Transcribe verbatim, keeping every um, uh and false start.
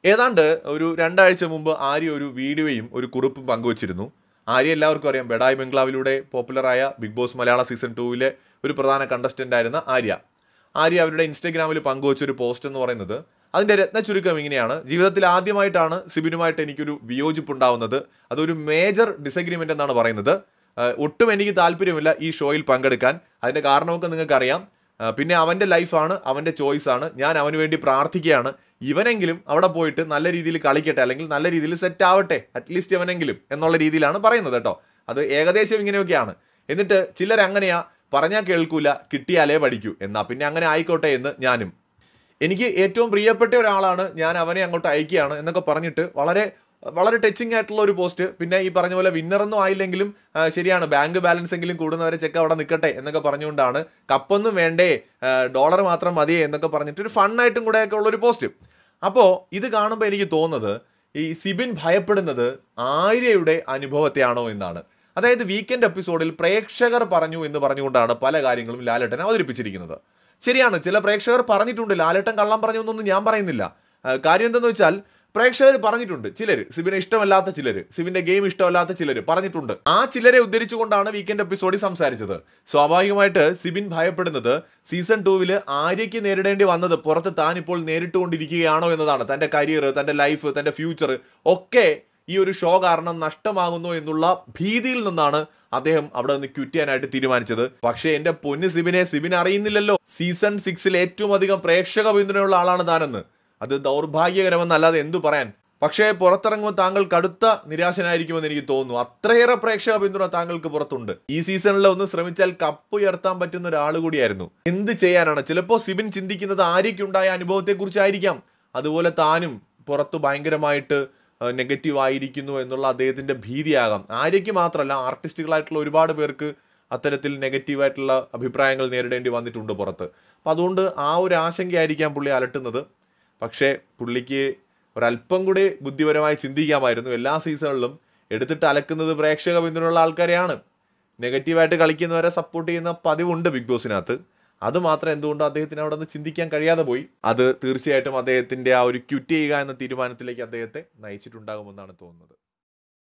ഏതാണ്ട് ഒരു രണ്ടാഴ്ച മുമ്പ് ആര്യ ഒരു വീഡിയോയും ഒരു കുറിപ്പും പങ്കുവച്ചിരുന്നു. ആര്യ എല്ലാവർക്കും അറിയാം, ബെഡായി ബംഗ്ലാവിലൂടെ പോപ്പുലറായ ബിഗ് ബോസ് മലയാള സീസൺ ടൂവിലെ ഒരു പ്രധാന കണ്ടസ്റ്റൻ്റ് ആയിരുന്ന ആര്യ. ആര്യ അവരുടെ ഇൻസ്റ്റഗ്രാമിൽ പങ്കുവച്ചൊരു പോസ്റ്റ് എന്ന് പറയുന്നത്, അതിൻ്റെ രത്ന ചുരുക്കം ഇങ്ങനെയാണ്: ജീവിതത്തിൽ ആദ്യമായിട്ടാണ് സിബിനുമായിട്ട് എനിക്കൊരു വിയോജിപ്പുണ്ടാവുന്നത്. അതൊരു മേജർ ഡിസഗ്രിമെൻ്റ് എന്നാണ് പറയുന്നത്. ഒട്ടും എനിക്ക് താല്പര്യമില്ല ഈ ഷോയിൽ പങ്കെടുക്കാൻ. അതിൻ്റെ കാരണമൊക്കെ നിങ്ങൾക്കറിയാം. പിന്നെ അവൻ്റെ ലൈഫാണ്, അവൻ്റെ ചോയ്സാണ്. ഞാൻ അവന് വേണ്ടി പ്രാർത്ഥിക്കുകയാണ്. ഇവനെങ്കിലും അവിടെ പോയിട്ട് നല്ല രീതിയിൽ കളിക്കട്ടെ, അല്ലെങ്കിൽ നല്ല രീതിയിൽ സെറ്റ് ആവട്ടെ, അറ്റ്ലീസ്റ്റ് ഇവനെങ്കിലും എന്നുള്ള രീതിയിലാണ് പറയുന്നത് കേട്ടോ. അത് ഏകദേശം ഇങ്ങനെയൊക്കെയാണ്. എന്നിട്ട് ചിലരങ്ങനെയാ, പറഞ്ഞാൽ കേൾക്കൂല, കിട്ടിയാലേ പഠിക്കൂ, എന്നാൽ പിന്നെ അങ്ങനെ ആയിക്കോട്ടെ എന്ന് ഞാനും. എനിക്ക് ഏറ്റവും പ്രിയപ്പെട്ട ഒരാളാണ്, ഞാൻ അവനെ അങ്ങോട്ട് അയക്കുകയാണ് എന്നൊക്കെ പറഞ്ഞിട്ട് വളരെ വളരെ ടച്ചിങ് ആയിട്ടുള്ള ഒരു പോസ്റ്റ്. പിന്നെ ഈ പറഞ്ഞ പോലെ വിന്നറൊന്നും ആയില്ലെങ്കിലും ശരിയാണ്, ബാങ്ക് ബാലൻസ് എങ്കിലും കൂടുന്നവരെ ചെക്ക് അവിടെ നിൽക്കട്ടെ എന്നൊക്കെ പറഞ്ഞുകൊണ്ടാണ്, കപ്പൊന്നും വേണ്ടേ, ഡോളർ മാത്രം മതിയേ എന്നൊക്കെ പറഞ്ഞിട്ട് ഒരു ഫണ്ണായിട്ടും കൂടെയൊക്കെ ഉള്ളൊരു പോസ്റ്റ്. അപ്പോൾ ഇത് കാണുമ്പോൾ എനിക്ക് തോന്നുന്നത്, ഈ സിബിൻ ഭയപ്പെടുന്നത് ആര്യയുടെ അനുഭവത്തെയാണോ എന്നാണ്. അതായത് വീക്കെൻഡ് എപ്പിസോഡിൽ പ്രേക്ഷകർ പറഞ്ഞു എന്ന് പറഞ്ഞുകൊണ്ടാണ് പല കാര്യങ്ങളും ലാലേട്ടൻ അവതരിപ്പിച്ചിരിക്കുന്നത്. ശരിയാണ്, ചില പ്രേക്ഷകർ പറഞ്ഞിട്ടുണ്ട്, ലാലേട്ടൻ കള്ളം പറഞ്ഞു എന്നൊന്നും ഞാൻ പറയുന്നില്ല. കാര്യം എന്തെന്ന് വെച്ചാൽ, പ്രേക്ഷകർ പറഞ്ഞിട്ടുണ്ട്. ചിലർ, സിബിനെ ഇഷ്ടമല്ലാത്ത ചിലർ, സിബിന്റെ ഗെയിം ഇഷ്ടമല്ലാത്ത ചിലർ പറഞ്ഞിട്ടുണ്ട്. ആ ചിലരെ ഉദ്ധരിച്ചുകൊണ്ടാണ് വീക്കെൻഡ് എപ്പിസോഡിൽ സംസാരിച്ചത്. സ്വാഭാവികമായിട്ട് സിബിൻ ഭയപ്പെടുന്നത് സീസൺ ടൂവിൽ ആര്യയ്ക്ക് നേരിടേണ്ടി വന്നത് പുറത്ത് താൻ ഇപ്പോൾ നേരിട്ടുകൊണ്ടിരിക്കുകയാണോ എന്നതാണ്. തൻ്റെ കരിയർ, തൻ്റെ ലൈഫ്, തൻ്റെ ഫ്യൂച്ചർ ഒക്കെ ഈ ഒരു ഷോ കാരണം നഷ്ടമാകുന്നു എന്നുള്ള ഭീതിയിൽ നിന്നാണ് അദ്ദേഹം അവിടെ നിന്ന് ക്വിറ്റ് ചെയ്യാനായിട്ട് തീരുമാനിച്ചത്. പക്ഷേ എൻ്റെ പൊന്ന് സിബിനെ, സിബിൻ അറിയുന്നില്ലല്ലോ സീസൺ സിക്സിൽ ഏറ്റവും അധികം പ്രേക്ഷക പിന്തുണയുള്ള ആളാണ് താനെന്ന്. അത് ദൗർഭാഗ്യകരമെന്നല്ലാതെ എന്തു പറയാൻ. പക്ഷേ പുറത്തിറങ്ങുമ്പോൾ താങ്കൾ കടുത്ത നിരാശനായിരിക്കുമെന്ന് എനിക്ക് തോന്നുന്നു. അത്രയേറെ പ്രേക്ഷക പിന്തുണ താങ്കൾക്ക് പുറത്തുണ്ട്. ഈ സീസണിൽ ഒന്ന് ശ്രമിച്ചാൽ കപ്പ് ഉയർത്താൻ പറ്റുന്ന ഒരാൾ കൂടിയായിരുന്നു. എന്ത് ചെയ്യാനാണ്, ചിലപ്പോൾ സിബിൻ ചിന്തിക്കുന്നത് ആര്യയ്ക്കുണ്ടായ അനുഭവത്തെക്കുറിച്ചായിരിക്കാം. അതുപോലെ താനും പുറത്ത് ഭയങ്കരമായിട്ട് നെഗറ്റീവ് ആയിരിക്കുന്നു എന്നുള്ള അദ്ദേഹത്തിൻ്റെ ഭീതിയാകാം. ആര്യയ്ക്ക് മാത്രമല്ല, ആർട്ടിസ്റ്റുകളായിട്ടുള്ള ഒരുപാട് പേർക്ക് അത്തരത്തിൽ നെഗറ്റീവായിട്ടുള്ള അഭിപ്രായങ്ങൾ നേരിടേണ്ടി വന്നിട്ടുണ്ട് പുറത്ത്. അപ്പം അതുകൊണ്ട് ആ ഒരു ആശങ്കയായിരിക്കാം പുള്ളി അലട്ടുന്നത്. പക്ഷേ പുള്ളിക്ക് ഒരല്പം കൂടി ബുദ്ധിപരമായി ചിന്തിക്കാമായിരുന്നു. എല്ലാ സീസണിലും എടുത്തിട്ട് അലക്കുന്നത് പ്രേക്ഷക പിന്തുണയുള്ള ആൾക്കാരെയാണ്. നെഗറ്റീവായിട്ട് കളിക്കുന്നവരെ സപ്പോർട്ട് ചെയ്യുന്ന പതിവുണ്ട് ബിഗ് ബോസിനകത്ത്. അത് മാത്രം എന്തുകൊണ്ടോ അദ്ദേഹത്തിന് അവിടെ നിന്ന് ചിന്തിക്കാൻ കഴിയാതെ പോയി. അത് തീർച്ചയായിട്ടും അദ്ദേഹത്തിൻ്റെ ആ ഒരു ക്വിറ്റ് ചെയ്യുക എന്ന തീരുമാനത്തിലേക്ക് അദ്ദേഹത്തെ നയിച്ചിട്ടുണ്ടാകുമെന്നാണ് തോന്നുന്നത്.